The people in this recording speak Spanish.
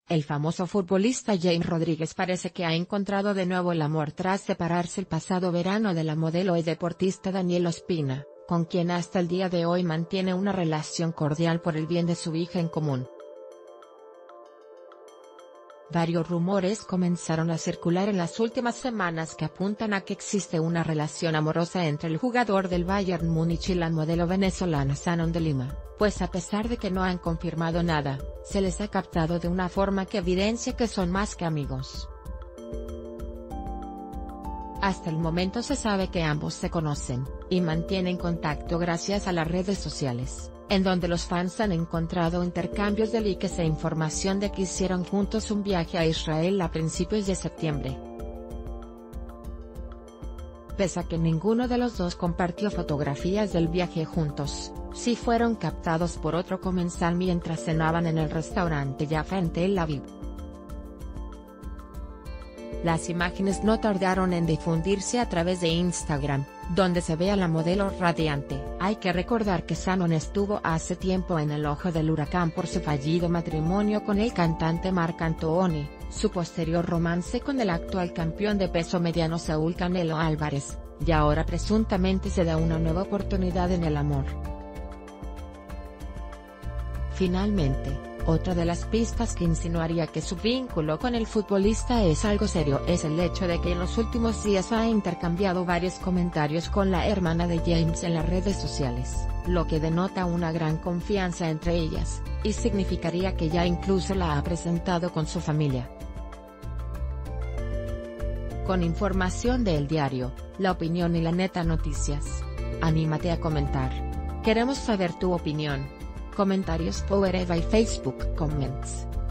El famoso futbolista James Rodríguez parece que ha encontrado de nuevo el amor tras separarse el pasado verano de la modelo y deportista Daniela Ospina, con quien hasta el día de hoy mantiene una relación cordial por el bien de su hija en común. Varios rumores comenzaron a circular en las últimas semanas que apuntan a que existe una relación amorosa entre el jugador del Bayern Múnich y la modelo venezolana Shannon de Lima, pues a pesar de que no han confirmado nada, se les ha captado de una forma que evidencia que son más que amigos. Hasta el momento se sabe que ambos se conocen, y mantienen contacto gracias a las redes sociales, en donde los fans han encontrado intercambios de likes e información de que hicieron juntos un viaje a Israel a principios de septiembre. Pese a que ninguno de los dos compartió fotografías del viaje juntos, sí fueron captados por otro comensal mientras cenaban en el restaurante Jaffa en Tel Aviv. Las imágenes no tardaron en difundirse a través de Instagram, donde se ve a la modelo radiante. Hay que recordar que Shannon estuvo hace tiempo en el ojo del huracán por su fallido matrimonio con el cantante Marc Anthony, su posterior romance con el actual campeón de peso mediano Saúl Canelo Álvarez, y ahora presuntamente se da una nueva oportunidad en el amor. Finalmente, otra de las pistas que insinuaría que su vínculo con el futbolista es algo serio es el hecho de que en los últimos días ha intercambiado varios comentarios con la hermana de James en las redes sociales, lo que denota una gran confianza entre ellas, y significaría que ya incluso la ha presentado con su familia. Con información de El Diario, La Opinión y La Neta Noticias. Anímate a comentar. Queremos saber tu opinión. Comentarios por Eva y Facebook Comments.